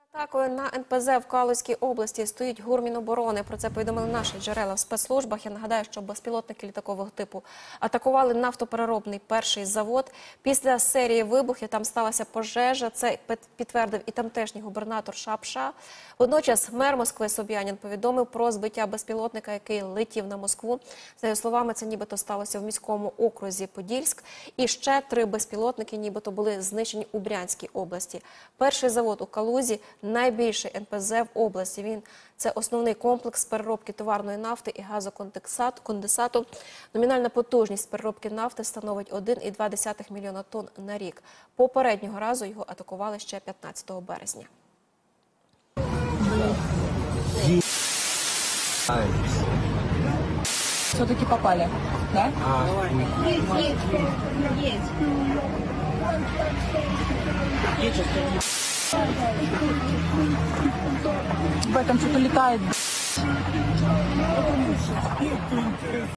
Атакою на НПЗ в Калузькій області стоїть ГУР Міноборони. Про це повідомили наші джерела в спецслужбах. Я нагадаю, що безпілотники літакового типу атакували нафтопереробний перший завод. Після серії вибухів там сталася пожежа. Це підтвердив і тамтешній губернатор Шапша. Водночас мер Москви Собянін повідомив про збиття безпілотника, який летів на Москву. За його словами, це нібито сталося в міському окрузі Подільськ. І ще 3 безпілотники нібито були знищені у Брянській області. Перший завод у Калузі – найбільший НПЗ в області. Це основний комплекс переробки товарної нафти і газоконденсату. Номінальна потужність переробки нафти становить 1,2 мільйона тонн на рік. Попереднього разу його атакували ще 15 березня. Все-таки попали, да? В этом что-то летает.